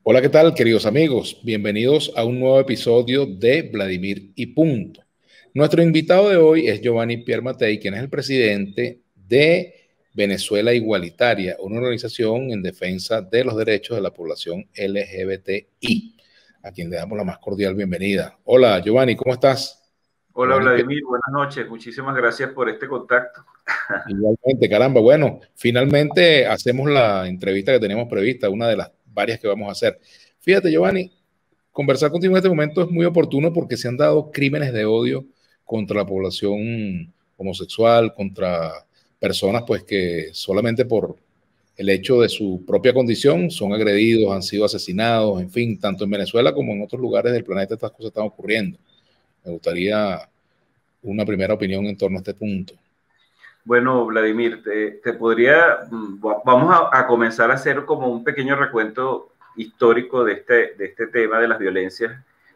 Hola, ¿qué tal, queridos amigos? Bienvenidos a un nuevo episodio de Vladimir y Punto. Nuestro invitado de hoy es Giovanni Pierre Mattei, quien es el presidente de Venezuela Igualitaria, una organización en defensa de los derechos de la población LGBTI, a quien le damos la más cordial bienvenida. Hola, Giovanni, ¿cómo estás? Hola Giovanni Pierre. Vladimir, buenas noches. Muchísimas gracias por este contacto. Igualmente, caramba, bueno, finalmente hacemos la entrevista que teníamos prevista, una de las varias que vamos a hacer. Fíjate, Giovanni, conversar contigo en este momento es muy oportuno porque se han dado crímenes de odio contra la población homosexual, contra personas pues que solamente por el hecho de su propia condición son agredidos, han sido asesinados, en fin, tanto en Venezuela como en otros lugares del planeta estas cosas están ocurriendo. Me gustaría una primera opinión en torno a este punto. Bueno, Vladimir, vamos a comenzar a hacer como un pequeño recuento histórico de este tema de las violencias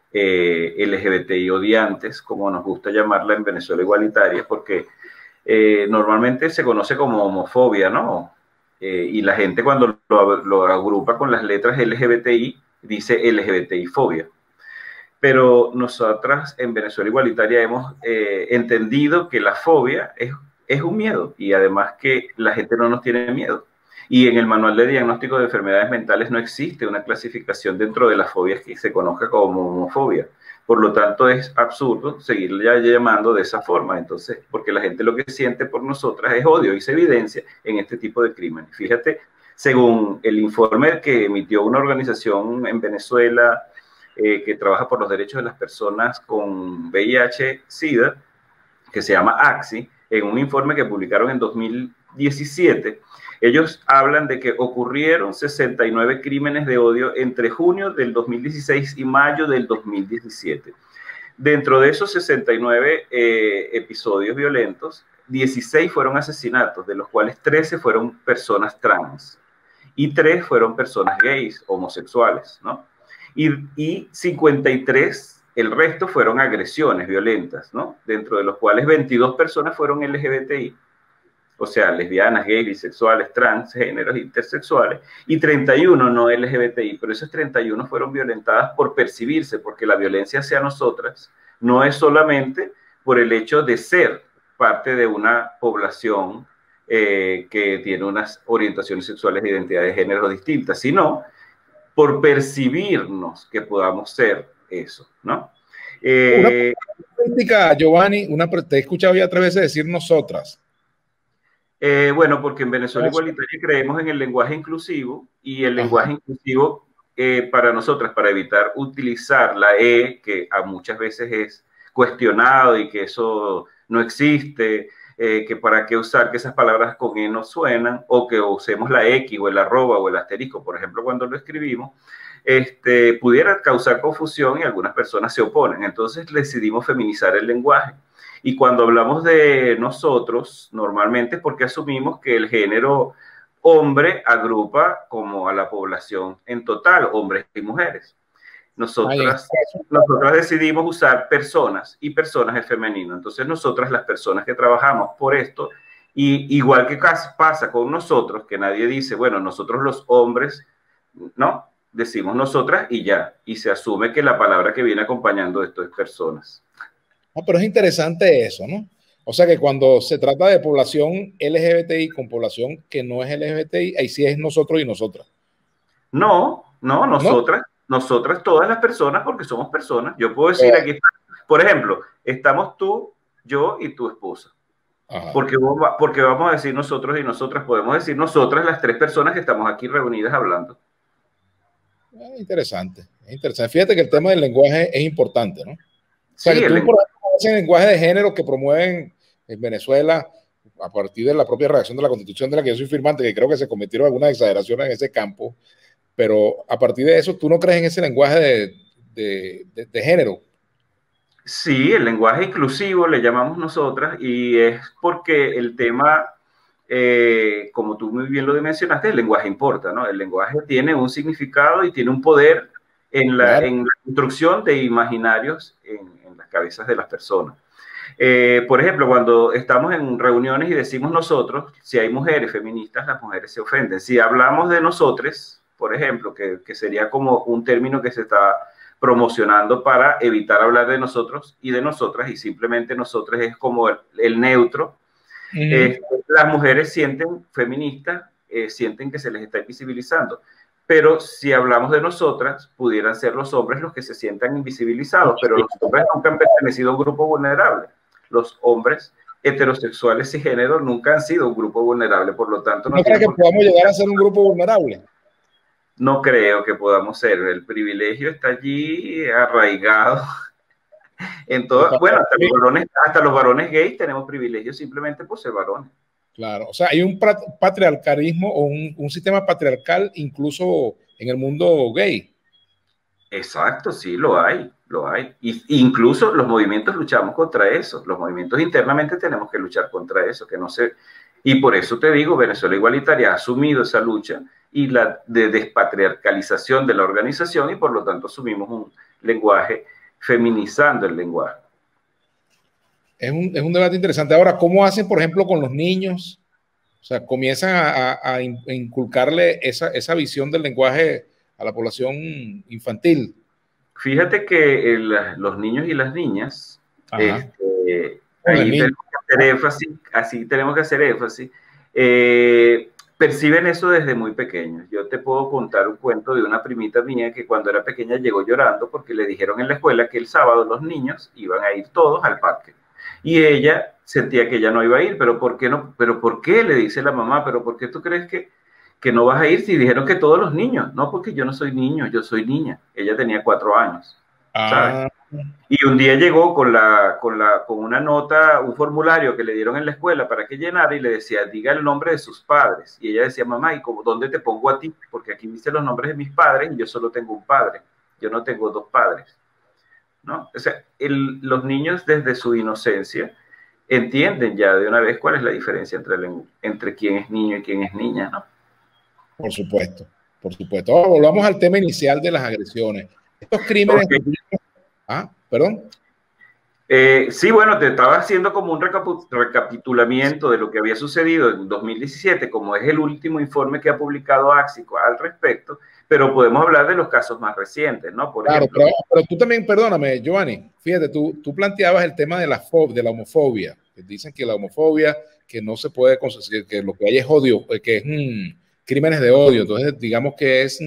LGBTI odiantes, como nos gusta llamarla en Venezuela Igualitaria, porque normalmente se conoce como homofobia, ¿no? Y la gente cuando lo agrupa con las letras LGBTI dice LGBTI-fobia. Pero nosotras en Venezuela Igualitaria hemos entendido que la fobia es un miedo y además que la gente no nos tiene miedo. Y en el manual de diagnóstico de enfermedades mentales no existe una clasificación dentro de las fobias que se conozca como homofobia. Por lo tanto, es absurdo seguirle llamando de esa forma. Entonces, porque la gente lo que siente por nosotras es odio y se evidencia en este tipo de crímenes. Fíjate, según el informe que emitió una organización en Venezuela que trabaja por los derechos de las personas con VIH-Sida, que se llama AXI, en un informe que publicaron en 2017, ellos hablan de que ocurrieron 69 crímenes de odio entre junio del 2016 y mayo del 2017. Dentro de esos 69 episodios violentos, 16 fueron asesinatos, de los cuales 13 fueron personas trans y 3 fueron personas gays, homosexuales, ¿no? Y 53, el resto fueron agresiones violentas, ¿no? Dentro de los cuales 22 personas fueron LGBTI, o sea, lesbianas, gays, bisexuales, transgéneros, intersexuales, y 31 no LGBTI, pero esas 31 fueron violentadas por percibirse, porque la violencia hacia nosotras no es solamente por el hecho de ser parte de una población que tiene unas orientaciones sexuales e identidades de género distintas, sino por percibirnos que podamos ser eso, ¿no? Una crítica, Giovanni, te he escuchado ya 3 veces decir nosotras. Bueno, porque en Venezuela Igualitaria creemos en el lenguaje inclusivo y el Ajá. lenguaje inclusivo para nosotras, para evitar utilizar la E, que a muchas veces es cuestionado y que eso no existe, que para qué usar que esas palabras con E no suenan, o que usemos la X o el arroba o el asterisco, por ejemplo, cuando lo escribimos, pudiera causar confusión y algunas personas se oponen. Entonces decidimos feminizar el lenguaje. Y cuando hablamos de nosotros, normalmente es porque asumimos que el género hombre agrupa como a la población en total, hombres y mujeres. Nosotras decidimos usar personas y personas es femenino. Entonces nosotras, las personas que trabajamos por esto, y igual que pasa con nosotros, que nadie dice, bueno, nosotros los hombres, no, decimos nosotras y ya, y se asume que la palabra que viene acompañando esto es personas. Pero es interesante eso, ¿no? O sea que cuando se trata de población LGBTI con población que no es LGBTI, ahí sí es nosotros y nosotras. No, ¿No? nosotras todas las personas, porque somos personas. Yo puedo decir aquí, por ejemplo, estamos tú, yo y tu esposa. Ajá. Porque vamos a decir nosotros y nosotras, podemos decir nosotras las 3 personas que estamos aquí reunidas hablando. Interesante, es interesante. Fíjate que el tema del lenguaje es importante, ¿no? O sea Sí, que el tú, por lenguaje. ejemplo, ese lenguaje de género que promueven en Venezuela a partir de la propia redacción de la Constitución de la que yo soy firmante, que creo que se cometieron algunas exageraciones en ese campo, pero a partir de eso, ¿tú no crees en ese lenguaje de género? Sí, el lenguaje inclusivo le llamamos nosotras y es porque el tema, como tú muy bien lo mencionaste, el lenguaje importa, ¿no? El lenguaje tiene un significado y tiene un poder Claro. en la construcción de imaginarios en las cabezas de las personas. Por ejemplo, cuando estamos en reuniones y decimos nosotros, si hay mujeres feministas, las mujeres se ofenden. Si hablamos de nosotros, por ejemplo, que sería como un término que se está promocionando para evitar hablar de nosotros y de nosotras, y simplemente nosotros es como el neutro. Las mujeres sienten feministas, sienten que se les está invisibilizando. Pero si hablamos de nosotras, pudieran ser los hombres los que se sientan invisibilizados, pero los hombres nunca han pertenecido a un grupo vulnerable. Los hombres heterosexuales y género nunca han sido un grupo vulnerable, por lo tanto... ¿No crees que podamos llegar a ser un grupo vulnerable? No creo que podamos ser. El privilegio está allí arraigado en todo. Bueno, hasta los varones gays tenemos privilegios simplemente por ser varones. Claro, o sea, hay un patriarcalismo o un sistema patriarcal incluso en el mundo gay. Exacto, sí, lo hay, lo hay. Y incluso los movimientos luchamos contra eso. Los movimientos internamente tenemos que luchar contra eso, que no se... Y por eso te digo, Venezuela Igualitaria ha asumido esa lucha y la de despatriarcalización de la organización, y por lo tanto asumimos un lenguaje feminizando el lenguaje. Es un debate interesante. Ahora, ¿cómo hacen, por ejemplo, con los niños? O sea, comienzan a inculcarle esa visión del lenguaje a la población infantil. Fíjate que los niños y las niñas, ahí tenemos que hacer énfasis, así tenemos que hacer énfasis, perciben eso desde muy pequeños. Yo te puedo contar un cuento de una primita mía que cuando era pequeña llegó llorando porque le dijeron en la escuela que el sábado los niños iban a ir todos al parque. Y ella sentía que ella no iba a ir, pero ¿por qué no? ¿Pero por qué? Le dice la mamá, ¿pero por qué tú crees que no vas a ir si dijeron que todos los niños? No, porque yo no soy niño, yo soy niña. Ella tenía 4 años, ¿sabes? Y un día llegó con una nota, un formulario que le dieron en la escuela para que llenara y le decía, diga el nombre de sus padres. Y ella decía, mamá, ¿y dónde te pongo a ti? Porque aquí dice los nombres de mis padres y yo solo tengo un padre. Yo no tengo 2 padres, ¿no? O sea, los niños desde su inocencia entienden ya de una vez cuál es la diferencia entre quién es niño y quién es niña, ¿no? Por supuesto, por supuesto. Ahora volvamos al tema inicial de las agresiones. Estos crímenes... Okay. Perdón. Sí, bueno, te estaba haciendo como un recapitulamiento de lo que había sucedido en 2017, como es el último informe que ha publicado Axico al respecto, pero podemos hablar de los casos más recientes, ¿no? Por ejemplo, pero tú también, perdóname, Giovanni, fíjate, tú planteabas el tema de la homofobia, que dicen que la homofobia, que no se puede conseguir, que lo que hay es odio, que es crímenes de odio, entonces digamos que es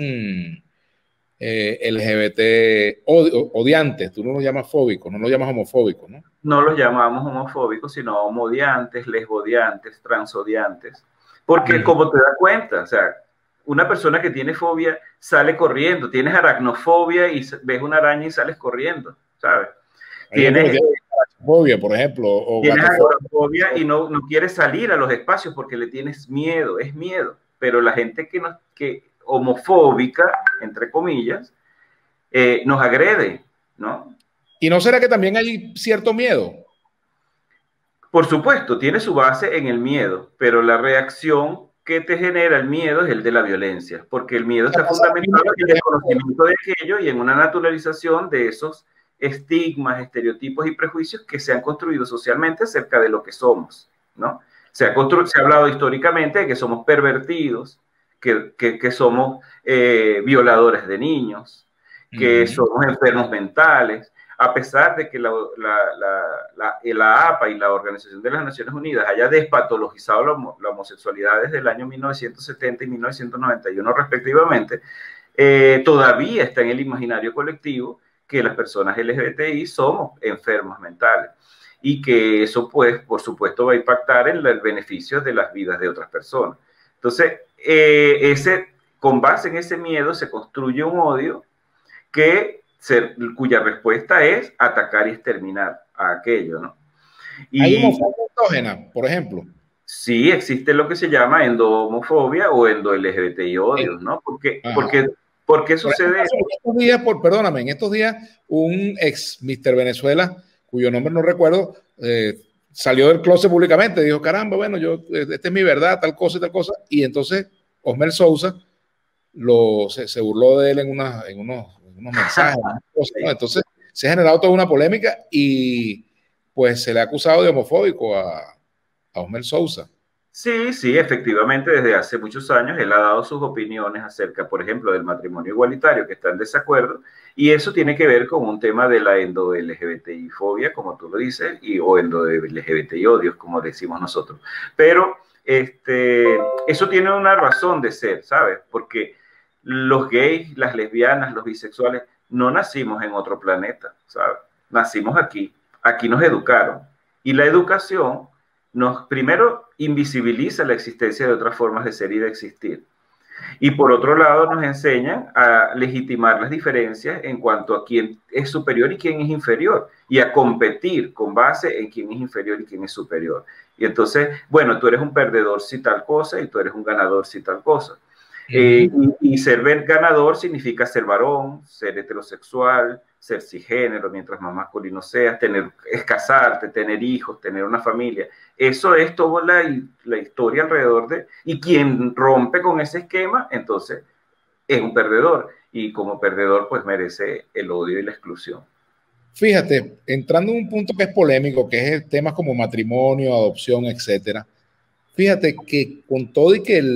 LGBT odiantes, tú no lo llamas fóbico, no lo llamas homofóbico, ¿no? No los llamamos homofóbicos, sino homodiantes, lesbodiantes, transodiantes, porque como te das cuenta, o sea, una persona que tiene fobia sale corriendo, tienes aracnofobia y ves una araña y sales corriendo, ¿sabes? Tienes fobia, por ejemplo, o tienes aracnofobia y no quieres salir a los espacios porque le tienes miedo, es miedo, pero la gente que homofóbica, entre comillas, nos agrede, ¿no? ¿Y no será que también hay cierto miedo? Por supuesto, tiene su base en el miedo, pero la reacción que te genera el miedo es el de la violencia, porque el miedo está fundamentado en el desconocimiento de aquello y en una naturalización de esos estigmas, estereotipos y prejuicios que se han construido socialmente acerca de lo que somos, ¿no? Se ha hablado históricamente de que somos pervertidos, que somos violadores de niños, que somos enfermos mentales, a pesar de que la APA y la Organización de las Naciones Unidas haya despatologizado la homosexualidad desde el año 1970 y 1991 respectivamente, todavía está en el imaginario colectivo que las personas LGBTI somos enfermas mentales y que eso, pues, por supuesto, va a impactar en el beneficio de las vidas de otras personas. Entonces, con base en ese miedo se construye un odio cuya respuesta es atacar y exterminar a aquello, ¿no? ¿Hay homofobia endógena, por ejemplo? Sí, existe lo que se llama endohomofobia o endo-LGBTI odios, ¿no? ¿Por qué sucede? Perdóname, en estos días un ex Mr. Venezuela, cuyo nombre no recuerdo, salió del closet públicamente, dijo, caramba, bueno, esta es mi verdad, tal cosa y tal cosa, y entonces Osmer Sousa se burló de él en unos mensajes, cosas, ¿no? Entonces se ha generado toda una polémica y pues se le ha acusado de homofóbico a Osmer Sousa. Sí, sí, efectivamente, desde hace muchos años él ha dado sus opiniones acerca, por ejemplo, del matrimonio igualitario, que está en desacuerdo, y eso tiene que ver con un tema de la endo-LGBTI-fobia, como tú lo dices, o endo-LGBTI-odios, como decimos nosotros. Pero eso tiene una razón de ser, ¿sabes? Porque los gays, las lesbianas, los bisexuales, no nacimos en otro planeta, ¿sabes? Nacimos aquí, aquí nos educaron. Y la educación nos primero invisibiliza la existencia de otras formas de ser y de existir. Y por otro lado nos enseñan a legitimar las diferencias en cuanto a quién es superior y quién es inferior, y a competir con base en quién es inferior y quién es superior. Y entonces, bueno, tú eres un perdedor si tal cosa y tú eres un ganador si tal cosa. Y ser ganador significa ser varón, ser heterosexual, ser cisgénero, mientras más masculino seas, casarte, tener hijos, tener una familia. Eso es toda la historia alrededor de... Y quien rompe con ese esquema, entonces es un perdedor. Y como perdedor, pues merece el odio y la exclusión. Fíjate, entrando en un punto que es polémico, que es temas como matrimonio, adopción, etcétera. Fíjate que con todo y que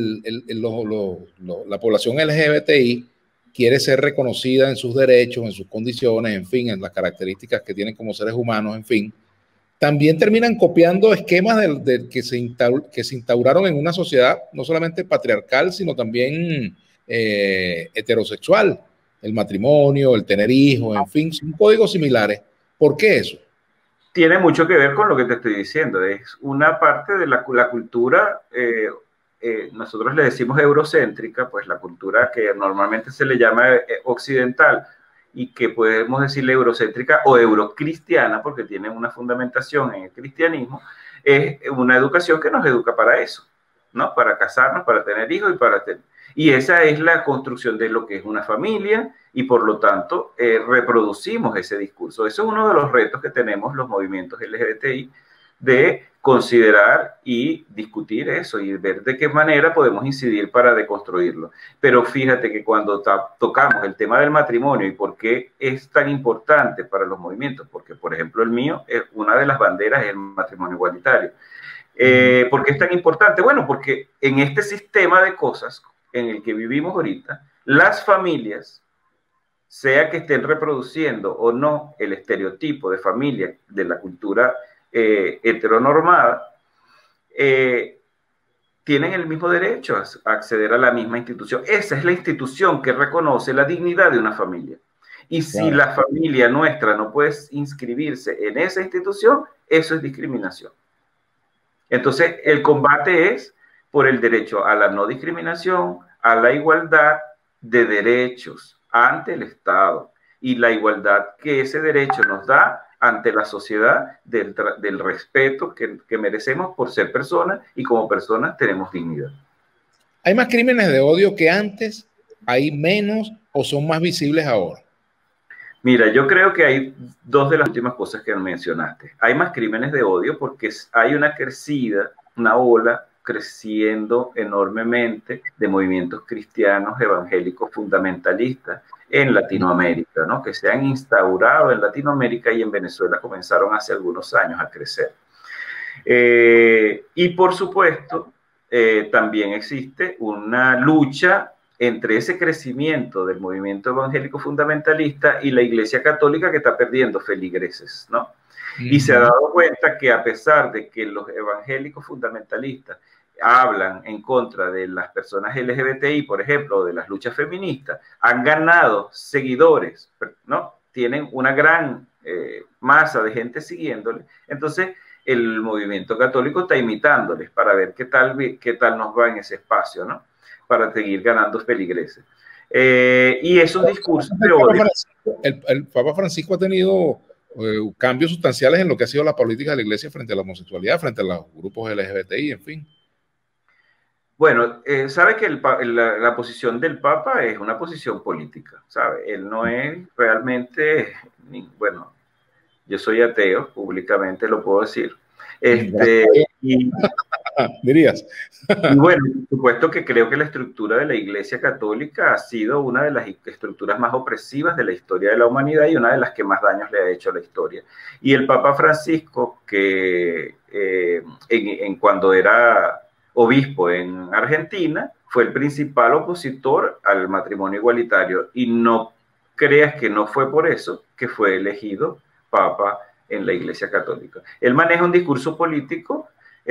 la población LGBTI quiere ser reconocida en sus derechos, en sus condiciones, en fin, en las características que tienen como seres humanos, en fin, también terminan copiando esquemas que se instauraron en una sociedad no solamente patriarcal, sino también heterosexual. El matrimonio, el tener hijos, en fin, son códigos similares. ¿Por qué eso? Tiene mucho que ver con lo que te estoy diciendo. Es una parte de la cultura, nosotros le decimos eurocéntrica, pues la cultura que normalmente se le llama occidental y que podemos decirle eurocéntrica o eurocristiana, porque tiene una fundamentación en el cristianismo, es una educación que nos educa para eso, ¿no? Para casarnos, para tener hijos y para tener... Y esa es la construcción de lo que es una familia y por lo tanto reproducimos ese discurso. Eso es uno de los retos que tenemos los movimientos LGBTI, de considerar y discutir eso y ver de qué manera podemos incidir para deconstruirlo. Pero fíjate que cuando tocamos el tema del matrimonio y por qué es tan importante para los movimientos, porque por ejemplo el mío, una de las banderas es el matrimonio igualitario. ¿Por qué es tan importante? Bueno, porque en este sistema de cosas en el que vivimos ahorita, las familias, sea que estén reproduciendo o no el estereotipo de familia de la cultura heteronormada, tienen el mismo derecho a acceder a la misma institución. Esa es la institución que reconoce la dignidad de una familia. Y si la familia nuestra no puede inscribirse en esa institución, eso es discriminación. Entonces, el combate es por el derecho a la no discriminación, a la igualdad de derechos ante el Estado y la igualdad que ese derecho nos da ante la sociedad del respeto que merecemos por ser personas y como personas tenemos dignidad. ¿Hay más crímenes de odio que antes? ¿Hay menos o son más visibles ahora? Mira, yo creo que hay dos de las últimas cosas que mencionaste. Hay más crímenes de odio porque hay una crecida, una ola creciendo enormemente de movimientos cristianos evangélicos fundamentalistas en Latinoamérica, ¿no? Que se han instaurado en Latinoamérica y en Venezuela comenzaron hace algunos años a crecer. Y por supuesto, también existe una lucha entre ese crecimiento del movimiento evangélico fundamentalista y la Iglesia Católica, que está perdiendo feligreses, ¿no? Y se ha dado cuenta que a pesar de que los evangélicos fundamentalistas hablan en contra de las personas LGBTI, por ejemplo, de las luchas feministas, han ganado seguidores, ¿no? Tienen una gran masa de gente siguiéndole. Entonces, el movimiento católico está imitándoles para ver qué tal nos va en ese espacio, ¿no? Para seguir ganando feligreses. Y esos discursos de odio... El Papa Francisco ha tenido cambios sustanciales en lo que ha sido la política de la Iglesia frente a la homosexualidad, frente a los grupos LGBTI, en fin. Bueno, sabe que la posición del Papa es una posición política, ¿sabe? Él no es realmente, bueno, yo soy ateo, públicamente lo puedo decir. Dirías. Y bueno, por supuesto que creo que la estructura de la Iglesia Católica ha sido una de las estructuras más opresivas de la historia de la humanidad y una de las que más daños le ha hecho a la historia. Y el Papa Francisco, que cuando era obispo en Argentina, fue el principal opositor al matrimonio igualitario, y no creas que no fue por eso que fue elegido papa en la Iglesia Católica. Él maneja un discurso político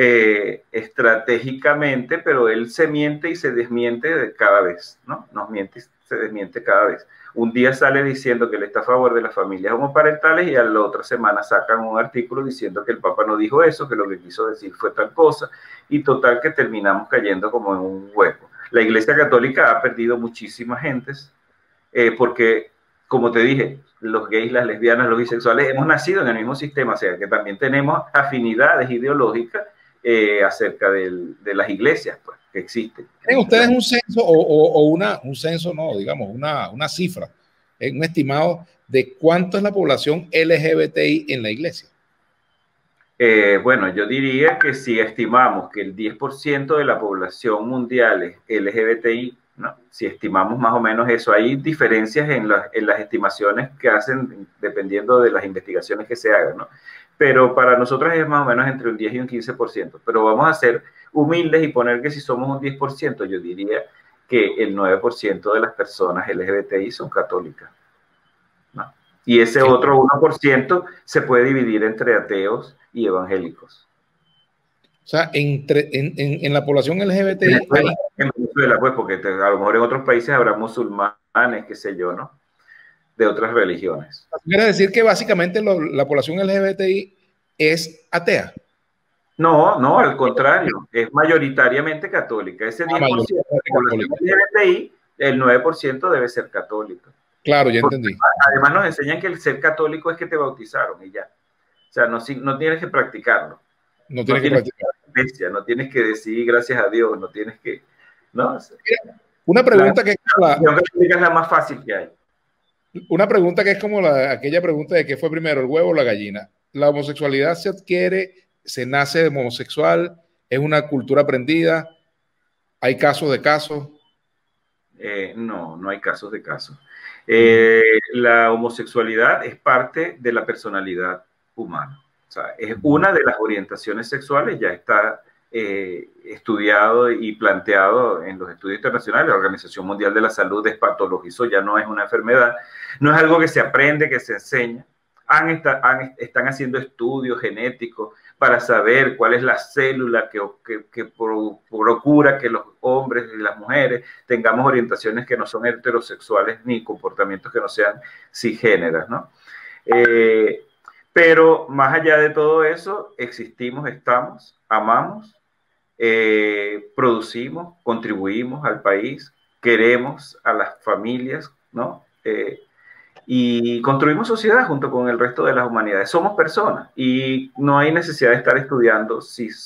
estratégicamente, pero él se miente y se desmiente cada vez, ¿no? Nos miente y se desmiente cada vez. Un día sale diciendo que él está a favor de las familias homoparentales y a la otra semana sacan un artículo diciendo que el Papa no dijo eso, que lo que quiso decir fue tal cosa, y total que terminamos cayendo como en un hueco. La Iglesia Católica ha perdido muchísimas gentes porque, como te dije, los gays, las lesbianas, los bisexuales hemos nacido en el mismo sistema, o sea que también tenemos afinidades ideológicas acerca de las iglesias, pues, que existen. ¿Tienen ustedes un censo un censo, no, digamos, una cifra, un estimado de cuánto es la población LGBTI en la iglesia? Bueno, yo diría que si estimamos que el 10% de la población mundial es LGBTI, ¿no? Si estimamos más o menos eso, hay diferencias en las estimaciones que hacen dependiendo de las investigaciones que se hagan, ¿no? Pero para nosotros es más o menos entre un 10 y un 15%. Pero vamos a ser humildes y poner que si somos un 10%, yo diría que el 9% de las personas LGBTI son católicas, ¿no? Y ese otro 1% se puede dividir entre ateos y evangélicos. O sea, en la población LGBTI en Venezuela, pues, porque a lo mejor en otros países habrá musulmanes, qué sé yo, ¿no? De otras religiones. Quiere decir que básicamente la población LGBTI es atea. No, no, al contrario, es mayoritariamente católica. Ese 10% de la población LGBTI, el 9% debe ser católico. Claro, ya entendí. Además nos enseñan que el ser católico es que te bautizaron y ya. O sea, no tienes que practicarlo. No tienes que practicar. No tienes que decir gracias a Dios, no tienes que... ¿no? O sea, una pregunta que es la más fácil que hay. Una pregunta que es como aquella pregunta de qué fue primero, el huevo o la gallina. ¿La homosexualidad se adquiere, se nace homosexual, es una cultura aprendida? ¿Hay casos de casos? No, no hay casos de casos. La homosexualidad es parte de la personalidad humana. O sea, es una de las orientaciones sexuales, ya está estudiado y planteado en los estudios internacionales. La Organización Mundial de la Salud despatologizó, ya no es una enfermedad, no es algo que se aprende, que se enseña. Están haciendo estudios genéticos para saber cuál es la célula que procura que los hombres y las mujeres tengamos orientaciones que no son heterosexuales ni comportamientos que no sean cisgéneras, ¿no? Pero más allá de todo eso, existimos, estamos, amamos, producimos, contribuimos al país, queremos a las familias, ¿no? Y construimos sociedad junto con el resto de las humanidades. Somos personas y no hay necesidad de estar estudiando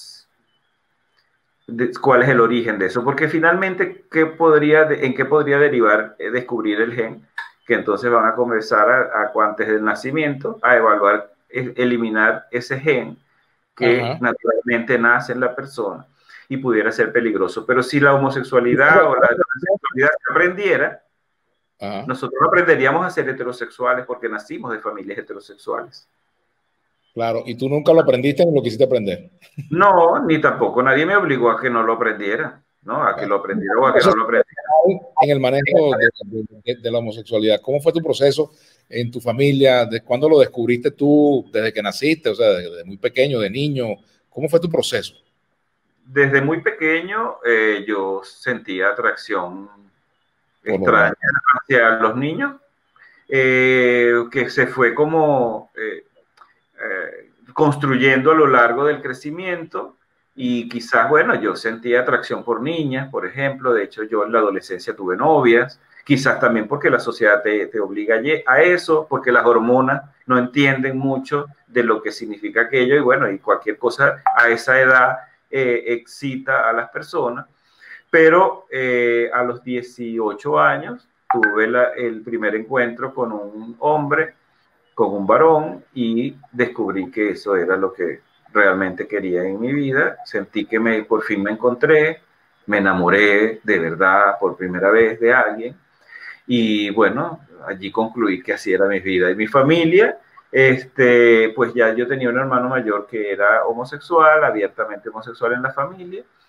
cuál es el origen de eso, porque finalmente, ¿en qué podría derivar descubrir el gen? Que entonces van a comenzar antes del nacimiento a evaluar, eliminar ese gen que naturalmente nace en la persona y pudiera ser peligroso. Pero si la homosexualidad o la heterosexualidad se aprendiera, nosotros aprenderíamos a ser heterosexuales porque nacimos de familias heterosexuales. Claro, y tú nunca lo aprendiste ni lo quisiste aprender. No, ni tampoco nadie me obligó a que no lo aprendiera, ¿no? A que lo aprendiera o a que no lo aprendiera. En el manejo de la homosexualidad, ¿cómo fue tu proceso en tu familia? ¿De cuándo lo descubriste tú? ¿Desde que naciste? O sea, desde muy pequeño, de niño. ¿Cómo fue tu proceso? Desde muy pequeño yo sentía atracción extraña hacia los niños, que se fue como construyendo a lo largo del crecimiento. Y quizás, bueno, yo sentía atracción por niñas, por ejemplo. De hecho, yo en la adolescencia tuve novias, quizás también porque la sociedad te obliga a eso, porque las hormonas no entienden mucho de lo que significa aquello, y bueno, y cualquier cosa a esa edad excita a las personas. Pero a los 18 años tuve el primer encuentro con un hombre, con un varón, y descubrí que eso era lo que realmente quería en mi vida. Sentí que por fin me encontré, me enamoré de verdad por primera vez de alguien, y bueno, allí concluí que así era mi vida. Y mi familia, pues ya yo tenía un hermano mayor que era homosexual, abiertamente homosexual en la familia,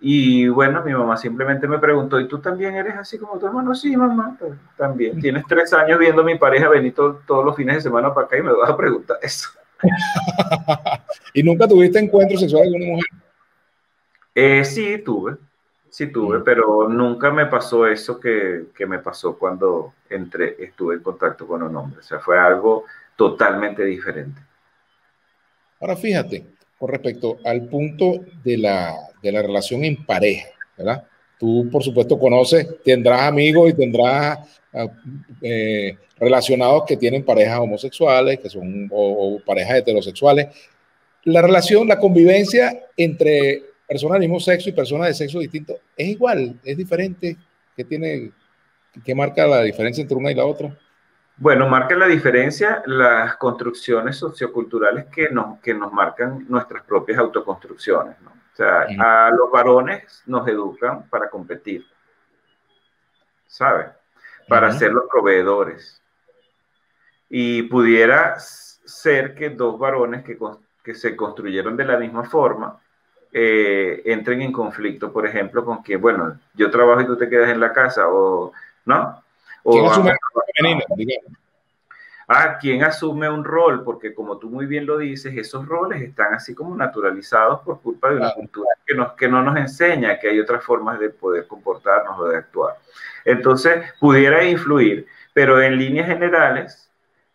Y bueno, mi mamá simplemente me preguntó, ¿y tú también eres así como tu hermano? Sí, mamá, también. Tienes 3 años viendo a mi pareja venir todos los fines de semana para acá y me vas a preguntar eso. ¿Y nunca tuviste encuentros sexuales con una mujer? Sí, tuve, pero nunca me pasó eso que me pasó cuando estuve en contacto con un hombre. O sea, fue algo totalmente diferente. Ahora fíjate, con respecto al punto de la relación en pareja, ¿verdad? Tú, por supuesto, conoces, tendrás amigos y tendrás relacionados que tienen parejas homosexuales, que son, o parejas heterosexuales. La relación, la convivencia entre personas del mismo sexo y personas de sexo distinto es igual, es diferente. ¿Qué marca la diferencia entre una y la otra? Bueno, marca la diferencia las construcciones socioculturales que nos marcan nuestras propias autoconstrucciones, ¿no? O sea, a los varones nos educan para competir, ¿sabes? Para ser los proveedores. Y pudiera ser que dos varones que se construyeron de la misma forma entren en conflicto, por ejemplo, con que, bueno, yo trabajo y tú te quedas en la casa, o, ¿no? ¿Quién O asume vamos la femenina, digamos? ¿quién asume un rol? Porque como tú muy bien lo dices, esos roles están así como naturalizados por culpa de una Claro. cultura que no nos enseña que hay otras formas de poder comportarnos o de actuar. Entonces, pudiera influir, pero en líneas generales,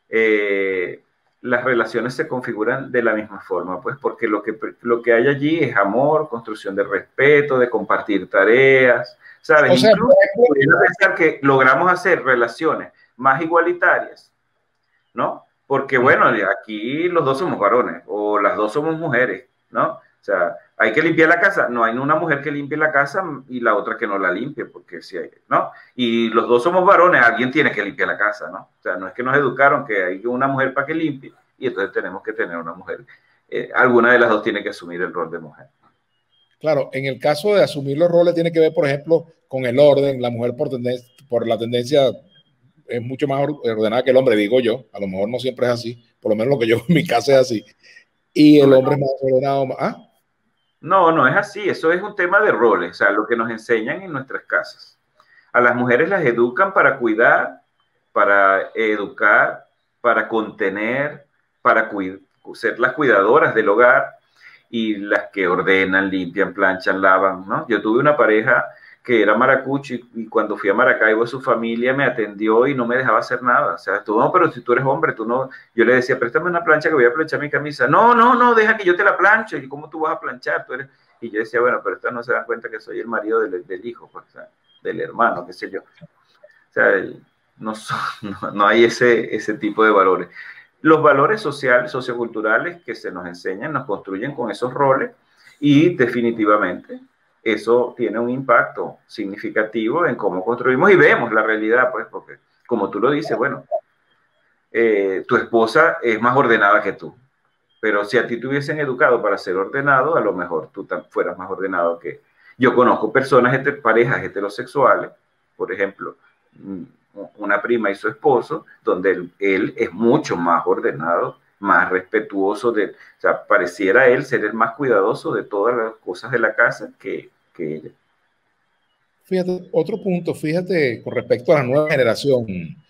las relaciones se configuran de la misma forma, pues porque lo que hay allí es amor, construcción de respeto, de compartir tareas, ¿sabes? O sea, por Incluso ejemplo, pudiera pensar que logramos hacer relaciones más igualitarias, ¿no? Porque bueno, aquí los dos somos varones o las dos somos mujeres, ¿no? O sea, hay que limpiar la casa, no hay una mujer que limpie la casa y la otra que no la limpie, porque si hay, ¿no? Y los dos somos varones, alguien tiene que limpiar la casa, ¿no? O sea, no es que nos educaron que hay una mujer para que limpie y entonces tenemos que tener una mujer. Alguna de las dos tiene que asumir el rol de mujer. claro, en el caso de asumir los roles tiene que ver, por ejemplo, con el orden. La mujer por la tendencia es mucho más ordenada que el hombre, digo yo. A lo mejor no siempre es así. Por lo menos lo que yo en mi casa es así. Y el No, hombre es más ordenado. ¿Ah? no, no es así, eso es un tema de roles, o sea, lo que nos enseñan en nuestras casas. A las mujeres las educan para cuidar, para educar, para contener, para ser las cuidadoras del hogar y las que ordenan, limpian, planchan, lavan, ¿no? Yo tuve una pareja que era maracucho y cuando fui a Maracaibo su familia me atendió y no me dejaba hacer nada. O sea, tú no, pero si tú eres hombre, tú no. Yo le decía, préstame una plancha que voy a planchar mi camisa. No, no, no, deja que yo te la plancho. ¿Y cómo tú vas a planchar? Tú eres... Y yo decía, bueno, pero estas no se dan cuenta que soy el marido del hijo, pues, o sea, del hermano, qué sé yo. O sea, no, no hay ese tipo de valores. Los valores sociales, socioculturales que se nos enseñan, nos construyen con esos roles y definitivamente eso tiene un impacto significativo en cómo construimos y vemos la realidad, pues, porque como tú lo dices, bueno, tu esposa es más ordenada que tú, pero si a ti te hubiesen educado para ser ordenado, a lo mejor tú fueras más ordenado que... Yo conozco personas, parejas heterosexuales, por ejemplo, una prima y su esposo, donde él es mucho más ordenado, más respetuoso, o sea, pareciera él ser el más cuidadoso de todas las cosas de la casa que ella. Fíjate, otro punto, fíjate, con respecto a la nueva generación,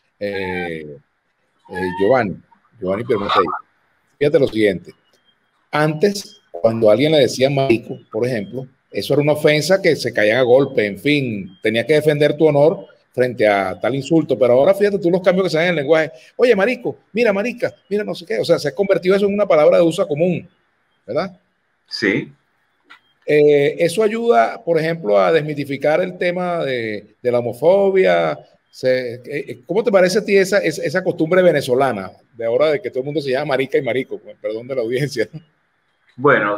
Giovanni, Giovanni Permetei. Fíjate lo siguiente. Antes, cuando alguien le decía marico, por ejemplo, eso era una ofensa que se caían a golpe, en fin, tenía que defender tu honor frente a tal insulto, pero ahora fíjate tú los cambios que se dan en el lenguaje. Oye, marico, mira, marica, mira, no sé qué, o sea, se ha convertido eso en una palabra de uso común, ¿verdad? Sí. Eso ayuda, por ejemplo, a desmitificar el tema de la homofobia. ¿Cómo te parece a ti esa costumbre venezolana de ahora de que todo el mundo se llama marica y marico? Perdón de la audiencia. Bueno,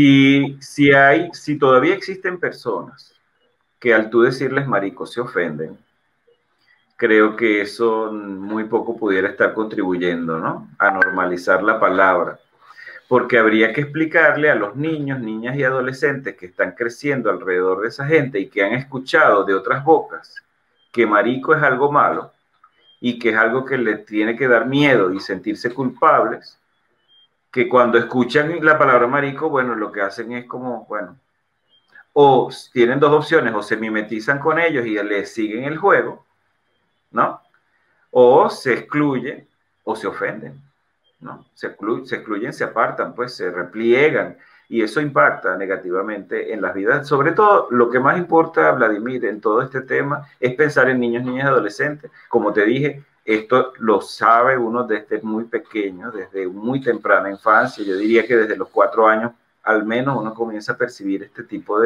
si todavía existen personas que al tú decirles marico se ofenden, creo que eso muy poco pudiera estar contribuyendo, ¿no? A normalizar la palabra, porque habría que explicarle a los niños, niñas y adolescentes que están creciendo alrededor de esa gente y que han escuchado de otras bocas que marico es algo malo y que es algo que les tiene que dar miedo y sentirse culpables, que cuando escuchan la palabra marico, bueno, lo que hacen es como, bueno, o tienen dos opciones, o se mimetizan con ellos y les siguen el juego, ¿no? O se excluyen o se ofenden, ¿no? Se excluyen, se apartan, pues se repliegan, y eso impacta negativamente en las vidas. Sobre todo, lo que más importa, Vladimir, en todo este tema es pensar en niños, niñas y adolescentes. Como te dije, esto lo sabe uno desde muy pequeño, desde muy temprana infancia. Yo diría que desde los 4 años al menos uno comienza a percibir este tipo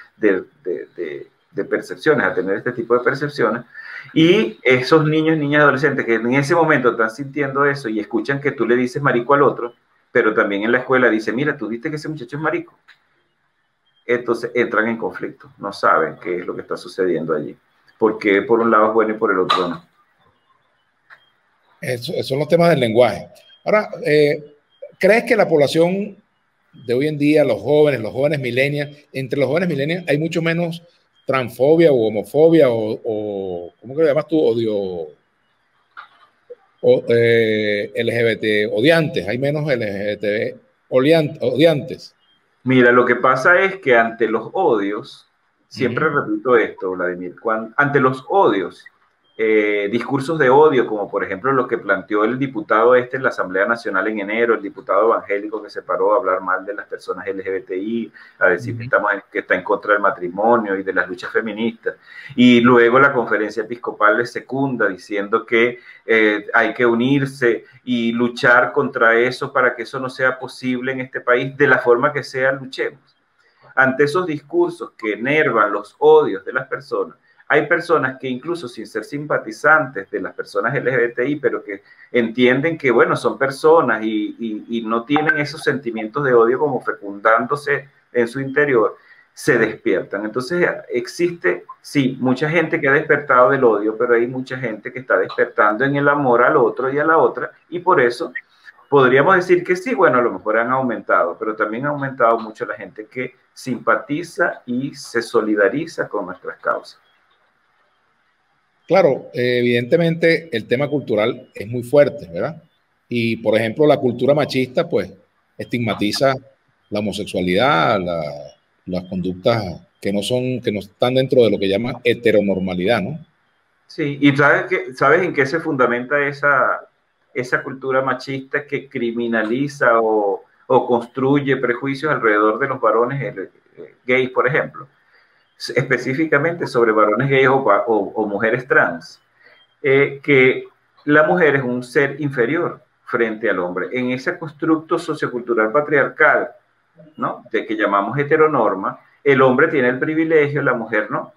de percepciones, a tener este tipo de percepciones. Y esos niños, niñas, adolescentes que en ese momento están sintiendo eso y escuchan que tú le dices marico al otro, pero también en la escuela dice, mira, tú viste que ese muchacho es marico. Entonces entran en conflicto, no saben qué es lo que está sucediendo allí. Porque por un lado es bueno y por el otro no. Esos son los temas del lenguaje. Ahora, ¿crees que la población de hoy en día, los jóvenes millennials, entre los jóvenes millennials hay mucho menos transfobia o homofobia o ¿cómo que lo llamas tú? Odio, LGBT odiantes, hay menos LGBT odiantes. Mira, lo que pasa es que ante los odios, siempre repito esto, Vladimir, ante los odios, discursos de odio, como por ejemplo lo que planteó el diputado en la Asamblea Nacional en enero, el diputado evangélico que se paró a hablar mal de las personas LGBTI, a decir que está en contra del matrimonio y de las luchas feministas, y luego la conferencia episcopal le secunda diciendo que hay que unirse y luchar contra eso para que eso no sea posible en este país, de la forma que sea, luchemos. Ante esos discursos que enervan los odios de las personas, hay personas que incluso sin ser simpatizantes de las personas LGBTI, pero que entienden que, bueno, son personas y no tienen esos sentimientos de odio como fecundándose en su interior, se despiertan. Entonces existe, sí, mucha gente que ha despertado del odio, pero hay mucha gente que está despertando en el amor al otro y a la otra, y por eso podríamos decir que sí, bueno, a lo mejor han aumentado, pero también ha aumentado mucho la gente que simpatiza y se solidariza con nuestras causas. Claro, evidentemente el tema cultural es muy fuerte, ¿verdad? Y, por ejemplo, la cultura machista, pues, estigmatiza la homosexualidad, las conductas que no están dentro de lo que llaman heteronormalidad, ¿no? Sí, y ¿sabes en qué se fundamenta esa cultura machista que criminaliza o construye prejuicios alrededor de los varones gays, por ejemplo? Específicamente sobre varones gays o mujeres trans, que la mujer es un ser inferior frente al hombre. En ese constructo sociocultural patriarcal, ¿no?, de que llamamos heteronorma, el hombre tiene el privilegio, la mujer no.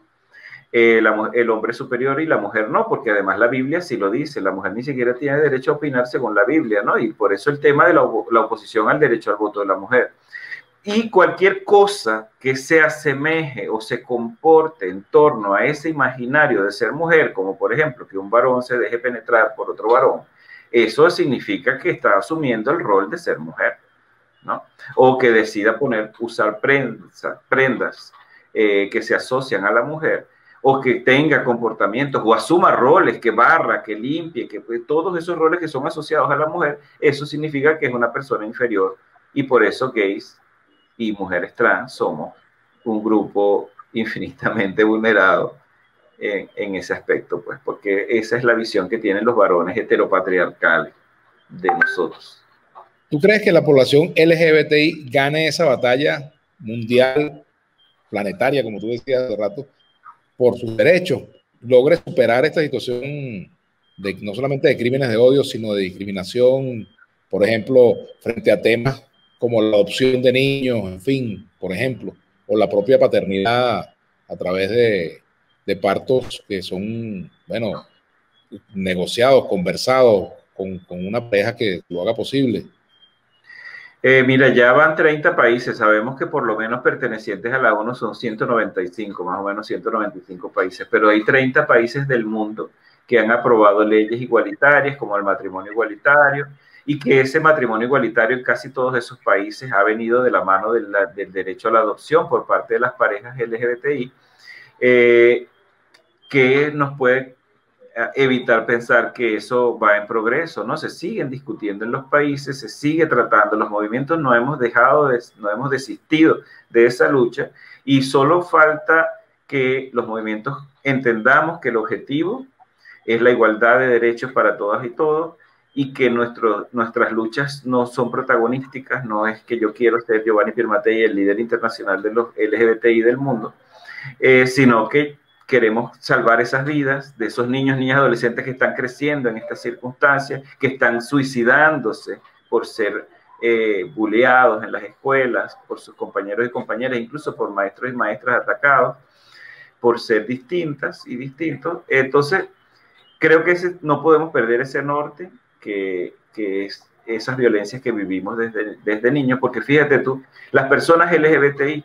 El hombre es superior y la mujer no, porque además la Biblia sí lo dice, la mujer ni siquiera tiene derecho a opinar según la Biblia, ¿no? Y por eso el tema de la oposición al derecho al voto de la mujer. Y cualquier cosa que se asemeje o se comporte en torno a ese imaginario de ser mujer, como por ejemplo que un varón se deje penetrar por otro varón, eso significa que está asumiendo el rol de ser mujer, ¿no? O que decida usar prendas que se asocian a la mujer, o que tenga comportamientos o asuma roles, que barra, que limpie, que todos esos roles que son asociados a la mujer, eso significa que es una persona inferior, y por eso gays y mujeres trans somos un grupo infinitamente vulnerado en ese aspecto, pues, porque esa es la visión que tienen los varones heteropatriarcales de nosotros. ¿Tú crees que la población LGBTI gane esa batalla mundial, planetaria, como tú decías hace rato, por sus derechos, logre superar esta situación no solamente de crímenes de odio, sino de discriminación, por ejemplo, frente a temas como la adopción de niños, en fin, por ejemplo, o la propia paternidad a través de partos que son, bueno, negociados, conversados con una pareja que lo haga posible? Mira, ya van 30 países, sabemos que por lo menos pertenecientes a la ONU son 195, más o menos 195 países, pero hay 30 países del mundo que han aprobado leyes igualitarias, como el matrimonio igualitario, y que ese matrimonio igualitario en casi todos esos países ha venido de la mano del derecho a la adopción por parte de las parejas LGBTI, que nos puede evitar pensar que eso va en progreso, ¿no? Se siguen discutiendo en los países, se sigue tratando, los movimientos no hemos no hemos desistido de esa lucha y solo falta que los movimientos entendamos que el objetivo es la igualdad de derechos para todas y todos y que nuestras luchas no son protagonísticas, no es que yo quiero ser Giovanni Piermattei, el líder internacional de los LGBTI del mundo, sino que queremos salvar esas vidas de esos niños, niñas, adolescentes que están creciendo en estas circunstancias, que están suicidándose por ser buleados en las escuelas, por sus compañeros y compañeras, incluso por maestros y maestras atacados, por ser distintas y distintos. Entonces, creo que no podemos perder ese norte, que es esas violencias que vivimos desde niños, porque fíjate tú, las personas LGBTI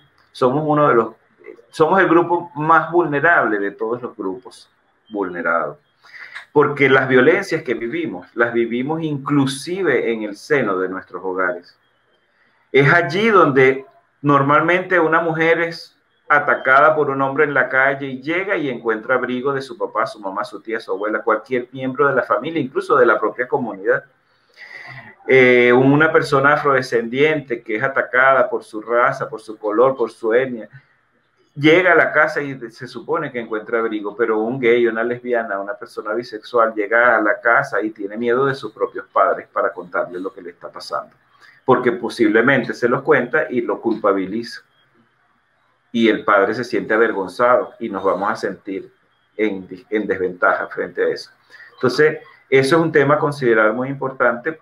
somos el grupo más vulnerable de todos los grupos vulnerados, porque las violencias que vivimos, las vivimos inclusive en el seno de nuestros hogares. Es allí donde normalmente una mujer es atacada por un hombre en la calle y llega y encuentra abrigo de su papá, su mamá, su tía, su abuela, cualquier miembro de la familia, incluso de la propia comunidad. Una persona afrodescendiente que es atacada por su raza, por su color, por su etnia, llega a la casa y se supone que encuentra abrigo, pero un gay, una lesbiana, una persona bisexual llega a la casa y tiene miedo de sus propios padres para contarle lo que le está pasando, porque posiblemente se los cuenta y lo culpabiliza. Y el padre se siente avergonzado y nos vamos a sentir en desventaja frente a eso. Entonces, eso es un tema a considerar muy importante,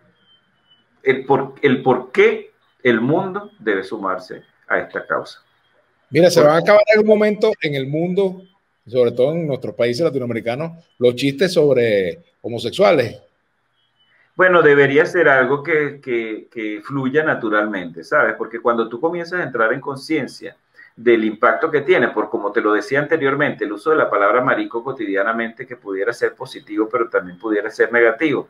el por qué el mundo debe sumarse a esta causa. Mira, se van a acabar en un momento en el mundo, sobre todo en nuestros países latinoamericanos, los chistes sobre homosexuales. Bueno, debería ser algo que fluya naturalmente, ¿sabes? Porque cuando tú comienzas a entrar en conciencia del impacto que tiene, por como te lo decía anteriormente, el uso de la palabra marico cotidianamente, que pudiera ser positivo, pero también pudiera ser negativo.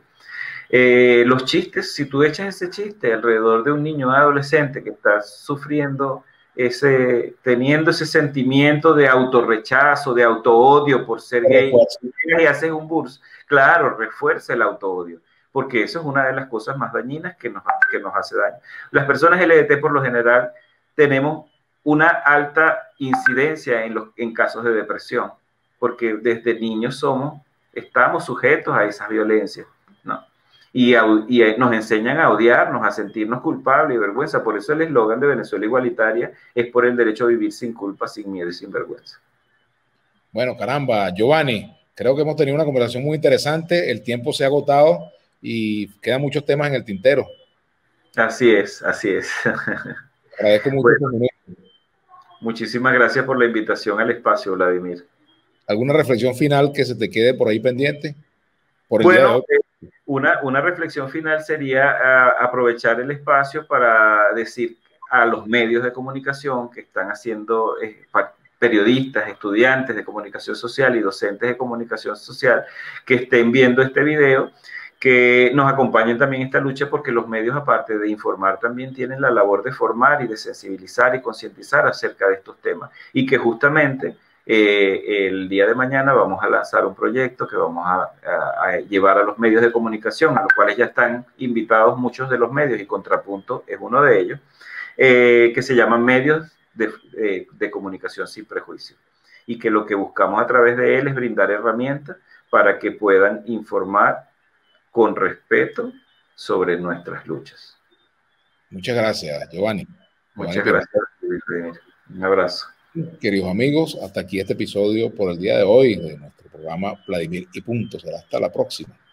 Los chistes, si tú echas ese chiste alrededor de un niño adolescente que está sufriendo teniendo ese sentimiento de autorrechazo, de autoodio por ser gay, y haces un burst, claro, refuerza el autoodio, porque eso es una de las cosas más dañinas que nos hace daño. Las personas LGBT por lo general tenemos una alta incidencia en casos de depresión, porque desde niños estamos sujetos a esas violencias, ¿no? Y nos enseñan a odiarnos, a sentirnos culpables y vergüenza. Por eso el eslogan de Venezuela Igualitaria es por el derecho a vivir sin culpa, sin miedo y sin vergüenza. Bueno, caramba, Giovanni, creo que hemos tenido una conversación muy interesante, el tiempo se ha agotado y quedan muchos temas en el tintero. Así es, así es. Agradezco mucho. Bueno, muchísimas gracias por la invitación al espacio, Vladimir. ¿Alguna reflexión final que se te quede por ahí pendiente? Bueno, una reflexión final sería aprovechar el espacio para decir a los medios de comunicación que están haciendo, periodistas, estudiantes de comunicación social y docentes de comunicación social que estén viendo este video, que nos acompañen también en esta lucha, porque los medios, aparte de informar, también tienen la labor de formar y de sensibilizar y concientizar acerca de estos temas, y que justamente el día de mañana vamos a lanzar un proyecto que vamos a llevar a los medios de comunicación, a los cuales ya están invitados muchos de los medios, y Contrapunto es uno de ellos, que se llaman Medios de Comunicación Sin Prejuicio, y que lo que buscamos a través de él es brindar herramientas para que puedan informar con respeto sobre nuestras luchas. Muchas gracias, Giovanni. Muchas gracias. Un abrazo. Queridos amigos, hasta aquí este episodio por el día de hoy de nuestro programa Vladimir y Punto. Será hasta la próxima.